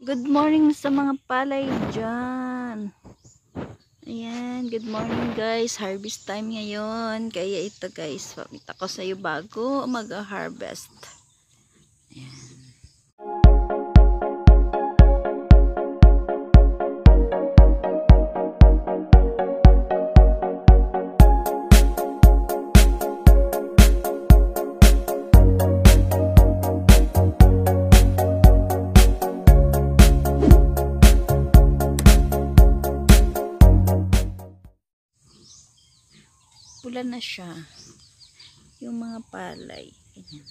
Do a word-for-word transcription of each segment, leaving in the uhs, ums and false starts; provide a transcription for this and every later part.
Good morning sa mga palay dyan. Ayan, good morning guys. Harvest time ngayon. Kaya ito guys, papita ko sa iyo bago mag-harvest. Ayan. Pula na siya yung mga palay. Ayan.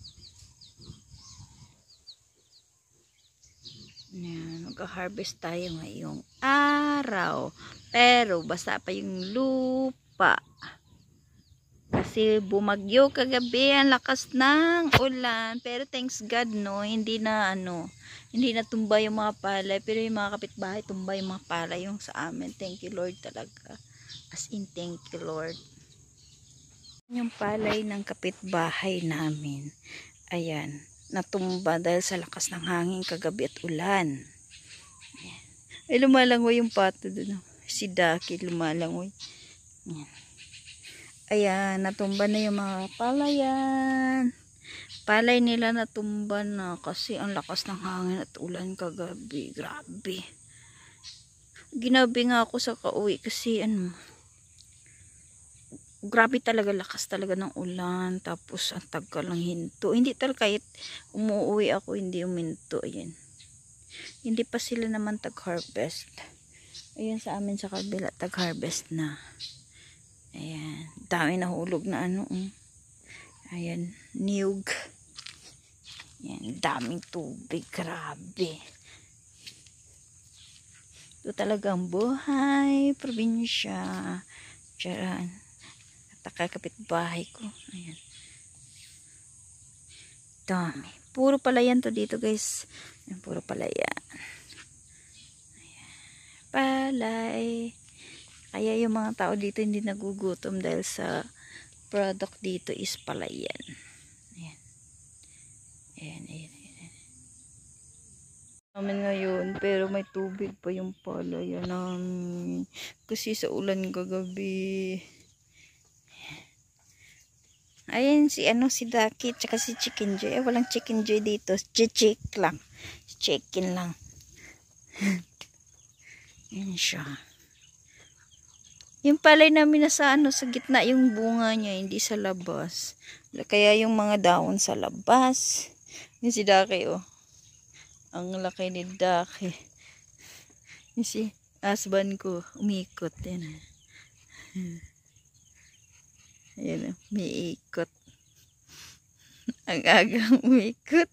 Ayan, mag-harvest tayo ngayong araw, pero basta pa yung lupa kasi bumagyo kagabi, ang lakas ng ulan, pero thanks God no, hindi na ano hindi na tumba yung mga palay, pero yung mga kapitbahay tumba yung mga palay yung sa amin. Thank you Lord talaga, as in thank you Lord. Yung palay ng kapitbahay namin, ayan, natumba dahil sa lakas ng hangin kagabi at ulan. Ayan. Ay, lumalangoy yung pato dun. Si Daki lumalangoy. Ayan. Ayan, natumba na yung mga palayan. Palay nila natumba na kasi ang lakas ng hangin at ulan kagabi. Grabe. Ginabi nga ako sa kauwi kasi ano, grabe talaga, lakas talaga ng ulan, tapos ang tagal ng hinto. Hindi talaga kahit umuwi ako hindi uminto. Ayan, hindi pa sila naman tag-harvest. Ayan, sa amin sa kabila tag-harvest na. Ayan, dami nahulog na ano. Um. Ayan, niyog. Ayan, daming tubig, grabe. Ito talaga ang buhay probinsya. Tiyaran. Kakapit bahay ko. Ayan. Dami. Puro palayan to dito guys. Ayan, puro palayan. Ayan. Palay. Kaya yung mga tao dito hindi nagugutom dahil sa product dito is palayan. Ayan. Ayan, ayan, ayan. Namin ngayon, pero may tubig pa yung palayan namin. Kasi sa ulan kagabi. Ayan si ano si Daki tsaka si Chicken Joy. Eh, walang Chicken Joy dito. Chichik lang. Chicken lang. Ayan siya. Yung palay namin nasa ano sa gitna yung bunga niya, hindi sa labas. Kaya yung mga dahon sa labas. Yung si Daki oh. Ang laki ni Daki. Yung si husband ko umikot yan. Ayan, may ikot. Ang agang umikot.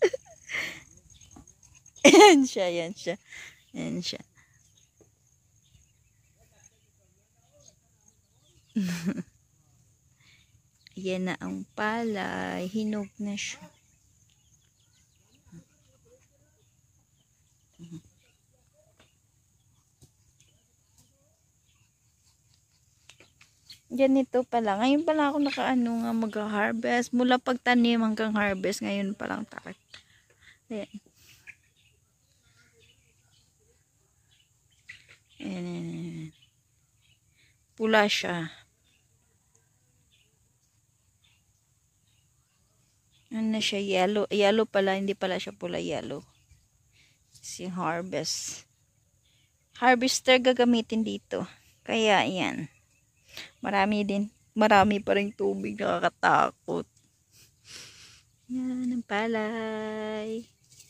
Ayan siya, ayan siya. Ayan siya. Ayan na ang palay. Hinog na siya. Ganito pala. Ngayon pala ako nakaano nga mag-harvest. Mula pagtanim hanggang harvest. Ngayon palang takip. Ayan. Ayan. Pula siya. Ano siya? Yellow. Yellow pala. Hindi pala siya pula, yellow. Si harvest. Harvester gagamitin dito. Kaya ayan. Marami din. Marami pa rin tubig. Nakakatakot. Yan ang palay.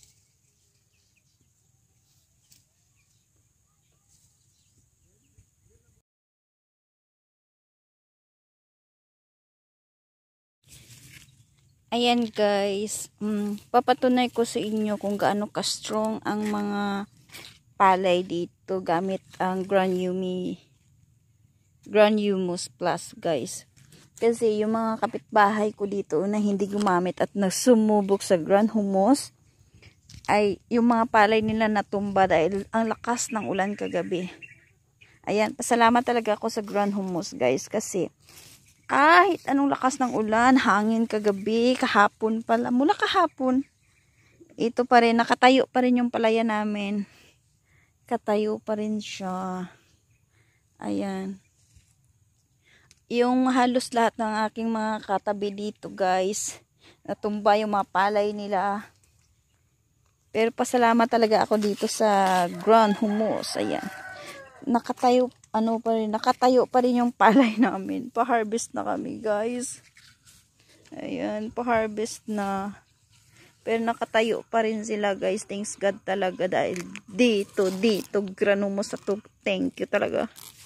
Ayan guys. Um, papatunay ko sa inyo kung gaano ka-strong ang mga palay dito gamit ang Granumi Granumus Plus guys. Kasi yung mga kapitbahay ko dito na hindi gumamit at nagsumubok sa Granumus ay yung mga palay nila natumba dahil ang lakas ng ulan kagabi. Ayan, pasalamat talaga ako sa Granumus guys kasi kahit anong lakas ng ulan, hangin kagabi, kahapon pala, mula kahapon ito pa rin, nakatayo pa rin yung palaya namin. Katayo pa rin siya. Ayan. Yung halos lahat ng aking mga katabi dito, guys, natumba yung mga palay nila. Pero pasalamat talaga ako dito sa ground humus. Ayan. Nakatayo, ano pa rin, nakatayo pa rin yung palay namin. Pa-harvest na kami, guys. Ayan, pa-harvest na. Pero nakatayo pa rin sila, guys. Thanks God talaga dahil dito, dito, grano mo sa to. Thank you talaga.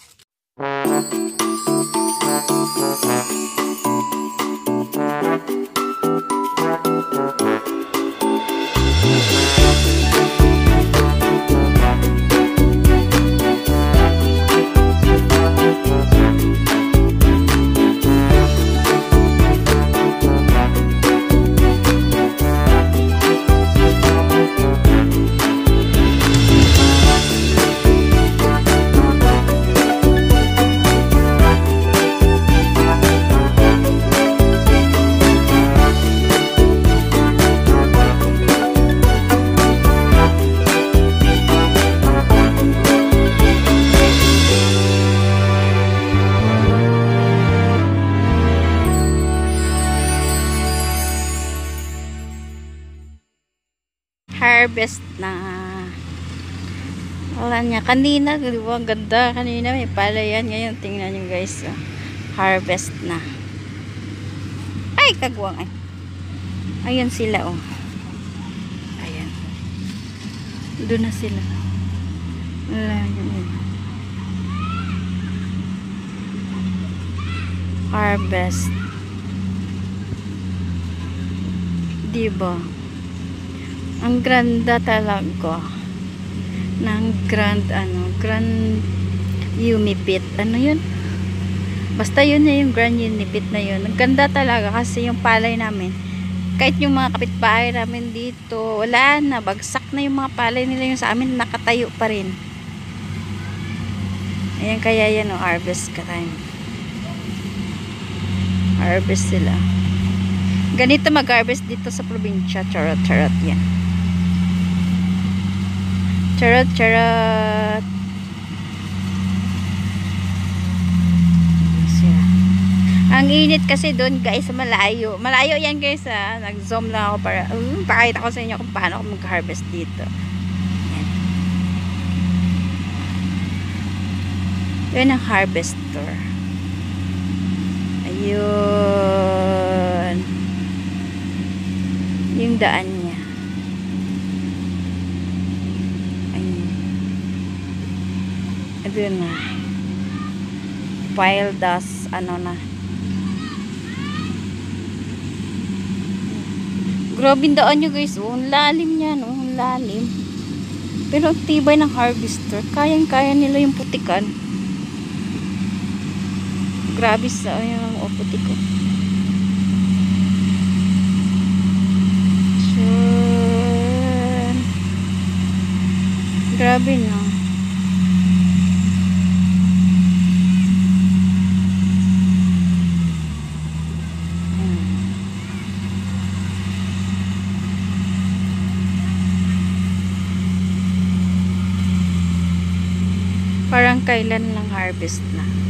Harvest na. Wala niya. Kanina, diba? Ang ganda. Kanina may palayan. Ngayon, tingnan nyo, guys. Oh. Harvest na. Ay, kagwang. Ay. Ayan sila, oh. Ayan. Doon na sila. Wala yun. Harvest. Diba? Ang granda talaga ng grand ano grand umipit, ano yun, basta yun na yung grand umipit na yun. Ang ganda talaga kasi yung palay namin, kahit yung mga kapitbahay namin dito, wala na, bagsak na yung mga palay nila. Yung sa amin nakatayo pa rin. Ayan, kaya yan o, harvest ka time, harvest sila. Ganito mag-harvest dito sa probinsya. Charot, charot yan. Charot, charot. Ang init kasi doon, guys, malayo. Malayo yan, guys, ha. Nag-zoom lang ako para um, pakita ko sa inyo kung paano ako mag-harvest dito. Yan. Yan ang harvester. Ayun. Yung daan niya. Ayun. Ayun na. Pile dust, ano na. Grabe yung daan nyo, guys. Oh, ang lalim niya, no? Ang lalim. Pero ang tibay ng harvester. Kayang-kaya nila yung putikan. Grabe sa, ayun, oh, putik ko. Grabe, no? Hmm. Parang kailan lang harvest na.